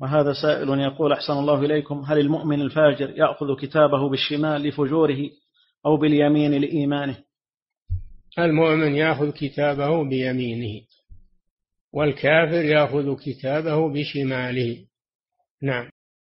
وهذا سائل يقول: أحسن الله إليكم، هل المؤمن الفاجر يأخذ كتابه بالشمال لفجوره أو باليمين لإيمانه؟ المؤمن يأخذ كتابه بيمينه، والكافر يأخذ كتابه بشماله. نعم.